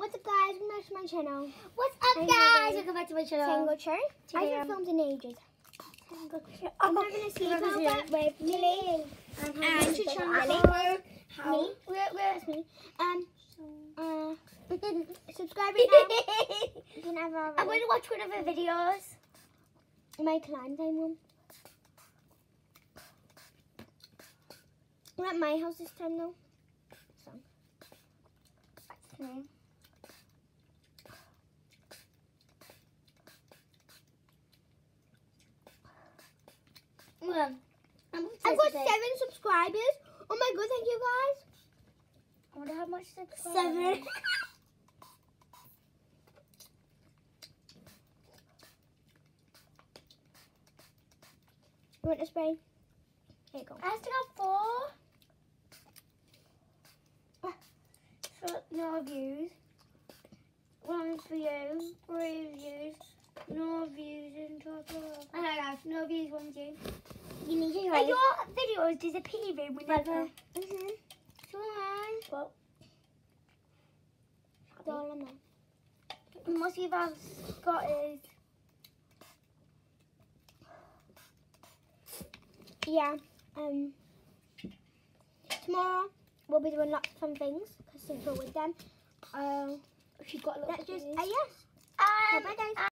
What's up, guys? Welcome back to my channel. What's up, guys? Welcome back to my channel. Tango Cherry. I haven't filmed in ages. I'm having a sleepover with Lily and Chachana. Me. Where's me? Subscribe now. I'm going to watch one of her videos. My climb time one. We're at my house this time though. So. That's me. I've got 7 subscribers. Oh my god, thank you guys. I wonder how much subscribers. 7. You want to spray? There you go. I still got 4. So, no views. 1 for you. 3 views. No views in total. Okay, guys. No views, 1 view. You need to Are your videos disappearing whenever? So hi. Well, That's all I know. most of you have got is. Yeah. Tomorrow we'll be doing lots of fun things because since we're with them. She's got a lot Let's of just views. yes. Bye, guys.